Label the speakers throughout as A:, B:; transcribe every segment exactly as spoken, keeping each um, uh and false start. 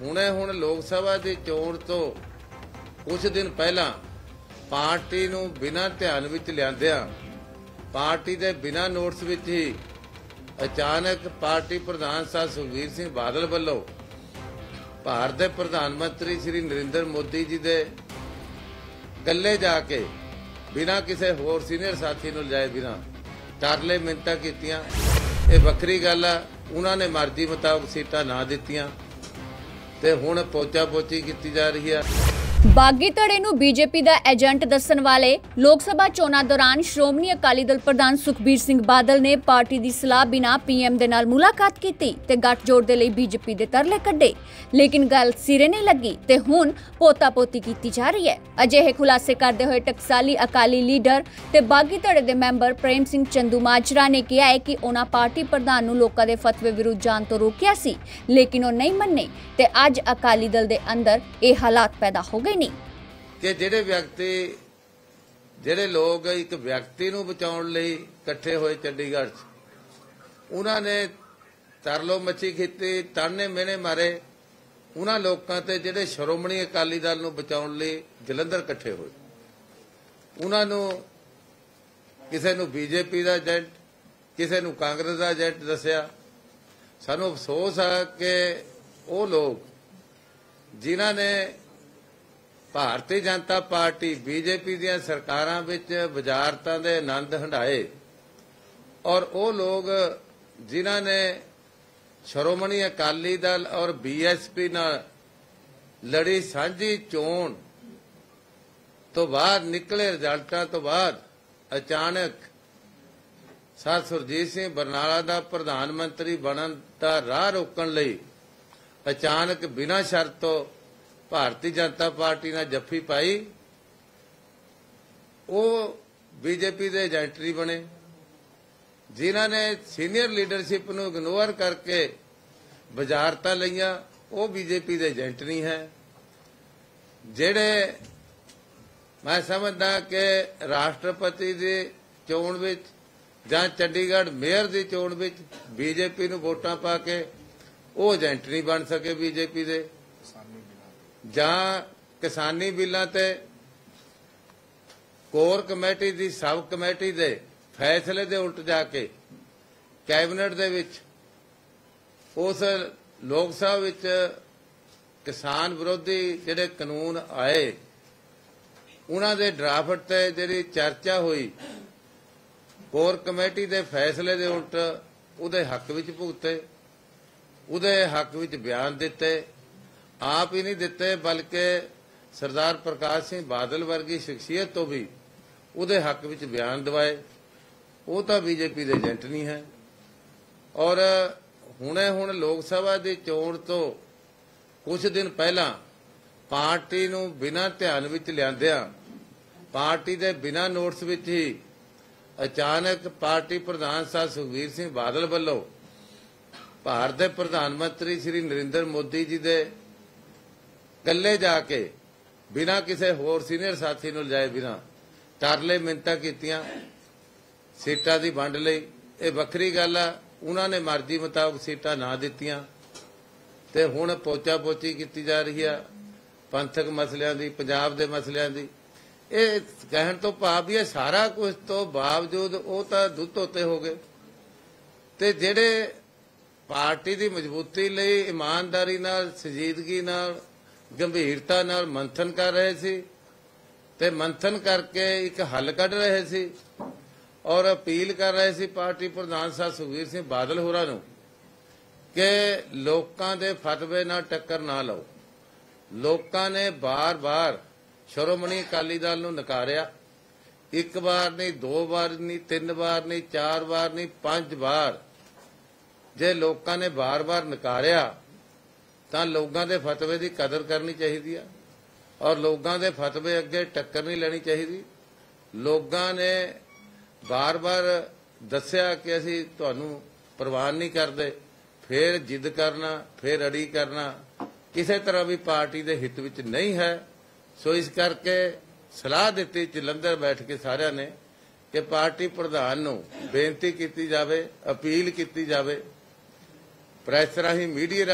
A: ਹੁਣੇ ਹੁਣ ਲੋਕ ਸਭਾ ਦੀ ਚੋਣ ਤੋਂ ਕੁਝ ਦਿਨ ਪਹਿਲਾਂ ਪਾਰਟੀ ਨੂੰ ਬਿਨਾਂ ਧਿਆਨ ਵਿੱਚ ਲਿਆਂਦਿਆਂ ਪਾਰਟੀ ਦੇ ਬਿਨਾਂ ਨੋਟਿਸ ਵਿੱਚ ਹੀ ਅਚਾਨਕ ਪਾਰਟੀ ਪ੍ਰਧਾਨ ਸਾਹਿਬ ਸੁਖਬੀਰ ਸਿੰਘ ਬਾਦਲ ਵੱਲੋਂ ਭਾਰਤ ਦੇ ਪ੍ਰਧਾਨ ਮੰਤਰੀ ਸ਼੍ਰੀ ਨਰਿੰਦਰ ਮੋਦੀ ਜੀ ਦੇ ਗੱਲੇ ਜਾ ਕੇ ਬਿਨਾਂ ਕਿਸੇ ਹੋਰ ਸੀਨੀਅਰ ਸਾਥੀ ਨੂੰ ਲਿਜਾਏ ਬਿਨਾਂ ਤਰਲੇ ਮਿੰਨਤਾਂ ਕੀਤੀਆਂ। ਇਹ ਵੱਖਰੀ ਗੱਲ ਆ, ਉਹਨਾਂ ਨੇ ਮਰਜ਼ੀ ਮੁਤਾਬਕ ਸੀਟਾਂ ਨਾ ਦਿੱਤੀਆਂ ਤੇ ਹੁਣ ਪੋਚਾ ਪੋਚੀ ਕੀਤੀ ਜਾ ਰਹੀ ਆ।
B: ਬਾਗੀ ਧੜੇ ਨੂੰ ਬੀਜੇਪੀ ਦਾ ਏਜੰਟ ਦੱਸਣ ਵਾਲੇ ਲੋਕ ਸਭਾ ਚੋਣਾਂ ਦੌਰਾਨ ਸ਼੍ਰੋਮਣੀ ਅਕਾਲੀ ਦਲ ਪ੍ਰਧਾਨ ਸੁਖਬੀਰ ਸਿੰਘ ਬਾਦਲ ਨੇ ਪਾਰਟੀ ਦੀ ਸਲਾਹ ਬਿਨਾਂ ਪੀਐਮ ਦੇ ਨਾਲ ਮੁਲਾਕਾਤ ਕੀਤੀ ਤੇ ਗੱਠਜੋੜ ਦੇ ਲਈ ਬੀਜੇਪੀ ਦੇ ਤਰਲੇ ਕੱਢੇ, ਲੇਕਿਨ ਗੱਲ ਸਿਰੇ ਨਹੀਂ ਲੱਗੀ ਤੇ ਹੁਣ ਪੋਤਾ ਪੋਤੀ ਕੀਤੀ ਜਾ ਰਹੀ ਹੈ। ਅਜਿਹੇ ਖੁਲਾਸੇ ਕਰਦੇ ਹੋਏ ਟਕਸਾਲੀ ਅਕਾਲੀ ਲੀਡਰ ਤੇ ਬਾਗੀ ਧੜੇ ਦੇ ਮੈਂਬਰ ਪ੍ਰੇਮ ਸਿੰਘ ਚੰਦੂਮਾਜਰਾ ਨੇ ਕਿਹਾ ਹੈ ਕਿ ਉਹਨਾਂ ਪਾਰਟੀ ਪ੍ਰਧਾਨ ਨੂੰ ਲੋਕਾਂ ਦੇ ਫਤਵੇ ਵਿਰੁੱਧ ਜਾਣ ਤੋਂ ਰੋਕਿਆ ਸੀ, ਲੇਕਿਨ ਉਹ ਨਹੀਂ ਮੰਨੇ ਤੇ ਅੱਜ ਅਕਾਲੀ ਦਲ ਦੇ ਅੰਦਰ ਇਹ ਹਾਲਾਤ ਪੈਦਾ ਹੋ ਗਏ
A: ਕਿ ਜਿਹੜੇ ਵਿਅਕਤੀ ਜਿਹੜੇ ਲੋਕ ਇੱਕ ਵਿਅਕਤੀ ਨੂੰ ਬਚਾਉਣ ਲਈ ਇਕੱਠੇ ਹੋਏ ਚੰਡੀਗੜ੍ਹ 'ਚ, ਉਹਨਾਂ ਨੇ ਤਰਲੋ ਮੱਛੀ ਕੀਤੀ, ਤਾਨੇ ਮਿਹਣੇ ਮਾਰੇ ਉਹਨਾਂ ਲੋਕਾਂ ਤੇ ਜਿਹੜੇ ਸ਼੍ਰੋਮਣੀ ਅਕਾਲੀ ਦਲ ਨੂੰ ਬਚਾਉਣ ਲਈ ਜਲੰਧਰ ਇਕੱਠੇ ਹੋਏ। ਉਹਨਾਂ ਨੂੰ ਕਿਸੇ ਨੂੰ ਬੀਜੇਪੀ ਦਾ ਏਜੰਟ, ਕਿਸੇ ਨੂੰ ਕਾਂਗਰਸ ਦਾ ਏਜੰਟ ਦੱਸਿਆ। ਸਾਨੂੰ ਅਫਸੋਸ ਆ ਕਿ ਉਹ ਲੋਕ ਜਿਨ੍ਹਾਂ ਨੇ ਭਾਰਤੀ ਜਨਤਾ ਪਾਰਟੀ ਬੀਜੇਪੀ ਦੀਆਂ ਸਰਕਾਰਾਂ ਵਿੱਚ ਵਜ਼ਾਰਤਾਂ ਦੇ ਆਨੰਦ ਹੰਢਾਏ ਔਰ ਉਹ ਲੋਕ ਜਿਨ੍ਹਾਂ ਨੇ ਸ਼੍ਰੋਮਣੀ ਅਕਾਲੀ ਦਲ ਔਰ ਬੀਐਸਪੀ ਨਾਲ ਲੜੀ ਸਾਂਝੀ ਚੋਣ ਤੋਂ ਬਾਅਦ ਨਿਕਲੇ ਰਿਜ਼ਲਟਾਂ ਤੋਂ ਬਾਅਦ ਅਚਾਨਕ ਸਰ ਸੁਰਜੀਤ ਸਿੰਘ ਬਰਨਾਲਾ ਦਾ ਪ੍ਰਧਾਨ ਮੰਤਰੀ ਬਣਨ ਦਾ ਰਾਹ ਰੋਕਣ ਲਈ ਅਚਾਨਕ ਬਿਨਾਂ ਸ਼ਰਤ ਤੋਂ ਭਾਰਤੀ ਜਨਤਾ ਪਾਰਟੀ ਨਾਲ ਜੱਫੀ ਪਾਈ। ਉਹ ਬੀਜੇਪੀ ਦੇ ਏਜੰਟ ਨਹੀਂ ਬਣੇ। ਜਿਨ੍ਹਾਂ ਨੇ ਸੀਨੀਅਰ ਲੀਡਰਸ਼ਿਪ ਨੂੰ ਇਗਨੋਰ ਕਰਕੇ ਵਜ਼ਾਰਤਾਂ ਲਈਆਂ, ਉਹ ਬੀਜੇਪੀ ਦੇ ਏਜੰਟ ਨਹੀਂ ਹੈ। ਜਿਹੜੇ ਮੈਂ ਸਮਝਦਾ ਕਿ ਰਾਸ਼ਟਰਪਤੀ ਦੀ ਚੋਣ ਵਿੱਚ ਜਾਂ ਚੰਡੀਗੜ੍ਹ ਮੇਅਰ ਦੀ ਚੋਣ ਵਿੱਚ ਬੀਜੇਪੀ ਨੂੰ ਵੋਟਾਂ ਪਾ ਕੇ ਉਹ ਏਜੰਟ ਨਹੀਂ ਬਣ ਸਕੇ ਬੀਜੇਪੀ ਦੇ, ਜਾਂ ਕਿਸਾਨੀ ਬਿੱਲਾਂ ਤੇ ਕੋਰ ਕਮੇਟੀ ਦੀ ਸਬ ਕਮੇਟੀ ਦੇ ਫੈਸਲੇ ਦੇ ਉਲਟ ਜਾ ਕੇ ਕੈਬਨਿਟ ਦੇ ਵਿੱਚ ਉਸ ਲੋਕ ਸਭਾ ਵਿੱਚ ਕਿਸਾਨ ਵਿਰੋਧੀ ਜਿਹੜੇ ਕਾਨੂੰਨ ਆਏ ਉਹਨਾਂ ਦੇ ਡਰਾਫਟ ਤੇ ਜਿਹੜੀ ਚਰਚਾ ਹੋਈ, ਕੋਰ ਕਮੇਟੀ ਦੇ ਫੈਸਲੇ ਦੇ ਉਲਟ ਉਹਦੇ ਹੱਕ ਵਿੱਚ ਭੁਗਤੇ, ਉਹਦੇ ਹੱਕ ਵਿੱਚ ਬਿਆਨ ਦਿੱਤੇ। ਆਪ ਹੀ ਨਹੀਂ ਦਿੱਤੇ ਬਲਕਿ ਸਰਦਾਰ ਪ੍ਰਕਾਸ਼ ਸਿੰਘ ਬਾਦਲ ਵਰਗੀ ਸ਼ਖਸੀਅਤ ਤੋਂ ਵੀ ਉਹਦੇ ਹੱਕ ਵਿੱਚ ਬਿਆਨ ਦਿਵਾਏ। ਉਹ ਤਾਂ ਬੀਜੇਪੀ ਦੇ ਏਜੰਟ ਨਹੀਂ ਹੈ। ਔਰ ਹੁਣੇ ਹੁਣ ਲੋਕ ਸਭਾ ਦੀ ਚੋਣ ਤੋਂ ਕੁਝ ਦਿਨ ਪਹਿਲਾਂ ਪਾਰਟੀ ਨੂੰ ਬਿਨਾਂ ਧਿਆਨ ਵਿੱਚ ਲਿਆਂਦਿਆਂ ਪਾਰਟੀ ਦੇ ਬਿਨਾਂ ਨੋਟਿਸ ਵਿੱਚ ਹੀ ਅਚਾਨਕ ਪਾਰਟੀ ਪ੍ਰਧਾਨ ਸਾਹਿਬ ਸੁਖਬੀਰ ਸਿੰਘ ਬਾਦਲ ਵੱਲੋਂ ਭਾਰਤ ਦੇ ਪ੍ਰਧਾਨ ਮੰਤਰੀ ਸ਼੍ਰੀ ਨਰਿੰਦਰ ਮੋਦੀ ਜੀ ਦੇ ਗੱਲੇ ਜਾ ਕੇ ਬਿਨਾਂ ਕਿਸੇ ਹੋਰ ਸੀਨੀਅਰ ਸਾਥੀ ਨੂੰ ਲਿਜਾਏ ਬਿਨਾਂ ਤਰਲੇ ਮਿੰਨਤਾਂ ਕੀਤੀਆਂ ਸੀਟਾਂ ਦੀ ਵੰਡ ਲਈ। ਇਹ ਵੱਖਰੀ ਗੱਲ ਆ, ਉਹਨਾਂ ਨੇ ਮਰਜ਼ੀ ਮੁਤਾਬਕ ਸੀਟਾਂ ਨਾ ਦਿੱਤੀਆਂ ਤੇ ਹੁਣ ਪੋਚਾ ਪੋਚੀ ਕੀਤੀ ਜਾ ਰਹੀ ਆ ਪੰਥਕ ਮਸਲਿਆਂ ਦੀ, ਪੰਜਾਬ ਦੇ ਮਸਲਿਆਂ ਦੀ। ਇਹ ਕਹਿਣ ਤੋਂ ਭਾਵ ਵੀ ਇਹ ਸਾਰਾ ਕੁਝ ਤੋਂ ਬਾਵਜੂਦ ਉਹ ਤਾਂ ਦੁੱਧ ਧੋਤੇ ਹੋ ਗਏ ਤੇ ਜਿਹੜੇ ਪਾਰਟੀ ਦੀ ਮਜ਼ਬੂਤੀ ਲਈ ਇਮਾਨਦਾਰੀ ਨਾਲ, ਸੰਜੀਦਗੀ ਨਾਲ, ਗੰਭੀਰਤਾ ਨਾਲ ਮੰਥਨ ਕਰ ਰਹੇ ਸੀ ਤੇ ਮੰਥਨ ਕਰਕੇ ਇੱਕ ਹੱਲ ਕੱਢ ਰਹੇ ਸੀ ਔਰ ਅਪੀਲ ਕਰ ਰਹੇ ਸੀ ਪਾਰਟੀ ਪ੍ਰਧਾਨ ਸਾਹਿਬ ਸੁਖਬੀਰ ਸਿੰਘ ਬਾਦਲ ਹੋਰਾਂ ਨੂੰ ਕਿ ਲੋਕਾਂ ਦੇ ਫਤਵੇ ਨਾਲ ਟੱਕਰ ਨਾ ਲਓ। ਲੋਕਾਂ ਨੇ ਬਾਰ-ਬਾਰ ਸ਼੍ਰੋਮਣੀ ਅਕਾਲੀ ਦਲ ਨੂੰ ਨਕਾਰਿਆ, ਇੱਕ ਵਾਰ ਨਹੀਂ, ਦੋ ਵਾਰ ਨਹੀਂ, ਤਿੰਨ ਵਾਰ ਨਹੀਂ, ਚਾਰ ਵਾਰ ਨਹੀਂ, ਪੰਜ ਵਾਰ। ਜੇ ਲੋਕਾਂ ਨੇ ਬਾਰ-ਬਾਰ ਨਕਾਰਿਆ ਤਾਂ ਲੋਕਾਂ ਦੇ ਫਤਵੇ ਦੀ ਕਦਰ ਕਰਨੀ ਚਾਹੀਦੀ ਆ ਔਰ ਲੋਕਾਂ ਦੇ ਫਤਵੇ ਅੱਗੇ ਟੱਕਰ ਨਹੀਂ ਲੈਣੀ ਚਾਹੀਦੀ। ਲੋਕਾਂ ਨੇ ਬਾਰ-ਬਾਰ ਦੱਸਿਆ ਕਿ ਅਸੀਂ ਤੁਹਾਨੂੰ ਪ੍ਰਵਾਨ ਨਹੀਂ ਕਰਦੇ, ਫਿਰ ਜਿੱਦ ਕਰਨਾ, ਫਿਰ ਅੜੀ ਕਰਨਾ ਕਿਸੇ ਤਰ੍ਹਾਂ ਵੀ ਪਾਰਟੀ ਦੇ ਹਿੱਤ ਵਿੱਚ ਨਹੀਂ ਹੈ। ਸੋ ਇਸ ਕਰਕੇ ਸਲਾਹ ਦਿੱਤੀ ਜਲੰਧਰ ਬੈਠ ਕੇ ਸਾਰਿਆਂ ਨੇ ਕਿ ਪਾਰਟੀ ਪ੍ਰਧਾਨ ਨੂੰ ਬੇਨਤੀ ਕੀਤੀ ਜਾਵੇ, ਅਪੀਲ ਕੀਤੀ ਜਾਵੇ ਪ੍ਰੈਸ ਰਾਹੀਂ, ਮੀਡੀਆ ਰਾਹੀਂ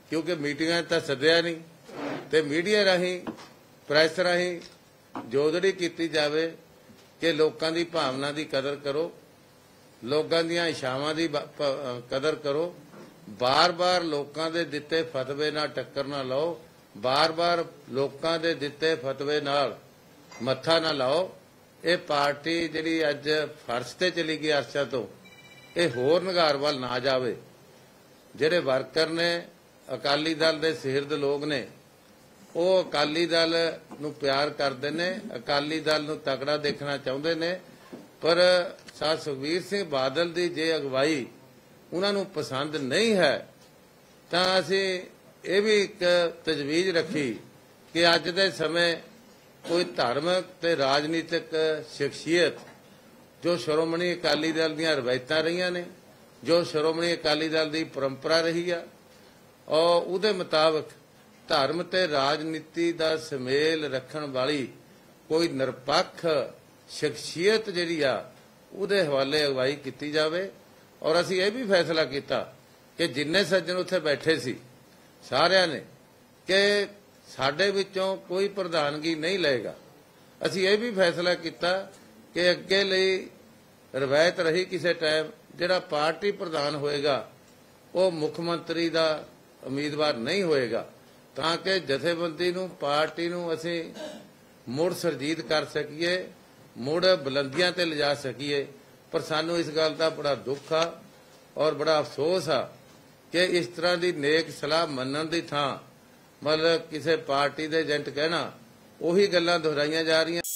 A: ਕਿਉਂਕਿ ਮੀਟਿੰਗਾਂ 'ਚ ਤਾਂ ਸੱਦਿਆ ਨਹੀਂ, ਤੇ ਮੀਡੀਆ ਰਾਹੀਂ ਪ੍ਰੈਸ ਰਾਹੀਂ ਜੋਦੜੀ ਕੀਤੀ ਜਾਵੇ ਕਿ ਲੋਕਾਂ ਦੀ ਭਾਵਨਾ ਦੀ ਕਦਰ ਕਰੋ, ਲੋਕਾਂ ਦੀਆਂ ਇਸ਼ਾਵਾਂ ਦੀ ਬ- ਪ- ਕਦਰ ਕਰੋ। ਬਾਰ-ਬਾਰ ਲੋਕਾਂ ਦੇ ਦਿੱਤੇ ਫਤਵੇ ਨਾਲ ਟੱਕਰ ਨਾ ਲਾਓ, ਬਾਰ-ਬਾਰ ਲੋਕਾਂ ਦੇ ਦਿੱਤੇ ਫਤਵੇ ਨਾਲ ਮੱਥਾ ਨਾ ਲਾਓ। ਇਹ ਪਾਰਟੀ ਜਿਹੜੀ ਅੱਜ ਫਰਸ਼ ਤੇ ਚਲੀ ਗਈ ਅਰਸ਼ਾਂ ਤੋਂ, ਇਹ ਹੋਰ ਨਿਗਾਰ ਵੱਲ ਨਾ ਜਾਵੇ। ਜਿਹੜੇ ਵਰਕਰ ਨੇ, ਅਕਾਲੀ ਦਲ ਦੇ ਸਿਰਦ ਲੋਕ ਨੇ, ਉਹ ਅਕਾਲੀ ਦਲ ਨੂੰ ਪਿਆਰ ਕਰਦੇ ਨੇ, ਅਕਾਲੀ ਦਲ ਨੂੰ ਤਕੜਾ ਦੇਖਣਾ ਚਾਹੁੰਦੇ ਨੇ, ਪਰ ਸਰ ਸੁਖਬੀਰ ਸਿੰਘ ਬਾਦਲ ਦੀ ਜੇ ਅਗਵਾਈ ਉਹਨਾਂ ਨੂੰ ਪਸੰਦ ਨਹੀਂ ਹੈ ਤਾਂ ਅਸੀਂ ਇਹ ਵੀ ਇੱਕ ਤਜਵੀਜ਼ ਰੱਖੀ ਕਿ ਅੱਜ ਦੇ ਸਮੇਂ ਕੋਈ ਧਾਰਮਿਕ ਤੇ ਰਾਜਨੀਤਿਕ ਸ਼ਖਸੀਅਤ ਜੋ ਸ਼੍ਰੋਮਣੀ ਅਕਾਲੀ ਦਲ ਦੀਆਂ ਰਵਾਇਤਾਂ ਰਹੀਆਂ ਨੇ, ਜੋ ਸ਼੍ਰੋਮਣੀ ਅਕਾਲੀ ਦਲ ਦੀ ਪਰੰਪਰਾ ਰਹੀ ਆ, ਔਰ ਉਹਦੇ ਮੁਤਾਬਕ ਧਰਮ ਤੇ ਰਾਜਨੀਤੀ ਦਾ ਸੁਮੇਲ ਰੱਖਣ ਵਾਲੀ ਕੋਈ ਨਿਰਪੱਖ ਸ਼ਖਸੀਅਤ ਜਿਹੜੀ ਆ ਉਹਦੇ ਹਵਾਲੇ ਅਗਵਾਈ ਕੀਤੀ ਜਾਵੇ। ਔਰ ਅਸੀਂ ਇਹ ਵੀ ਫੈਸਲਾ ਕੀਤਾ ਕਿ ਜਿੰਨੇ ਸੱਜਣ ਉੱਥੇ ਬੈਠੇ ਸੀ ਸਾਰਿਆਂ ਨੇ ਕਿ ਸਾਡੇ ਵਿੱਚੋਂ ਕੋਈ ਪ੍ਰਧਾਨਗੀ ਨਹੀਂ ਲਏਗਾ। ਅਸੀਂ ਇਹ ਵੀ ਫੈਸਲਾ ਕੀਤਾ ਕਿ ਅੱਗੇ ਲਈ ਰਵਾਇਤ ਰਹੀ ਕਿਸੇ ਟਾਈਮ ਜਿਹੜਾ ਪਾਰਟੀ ਪ੍ਰਧਾਨ ਹੋਏਗਾ ਉਹ ਮੁੱਖ ਮੰਤਰੀ ਦਾ ਉਮੀਦਵਾਰ ਨਹੀਂ ਹੋਏਗਾ, ਤਾਂ ਕਿ ਜਥੇਬੰਦੀ ਨੂੰ, ਪਾਰਟੀ ਨੂੰ ਅਸੀਂ ਮੁੜ ਸਰਜੀਤ ਕਰ ਸਕੀਏ, ਮੁੜ ਬੁਲੰਦੀਆਂ ਤੇ ਲਿਜਾ ਸਕੀਏ। ਪਰ ਸਾਨੂੰ ਇਸ ਗੱਲ ਦਾ ਬੜਾ ਦੁੱਖ ਆ ਔਰ ਬੜਾ ਅਫਸੋਸ ਆ ਕਿ ਇਸ ਤਰ੍ਹਾਂ ਦੀ ਨੇਕ ਸਲਾਹ ਮੰਨਣ ਦੀ ਥਾਂ ਮਤਲਬ ਕਿਸੇ ਪਾਰਟੀ ਦੇ ਏਜੰਟ ਕਹਿਣਾ ਉਹੀ ਗੱਲਾਂ ਦੁਹਰਾਈਆਂ ਜਾ ਰਹੀਆਂ।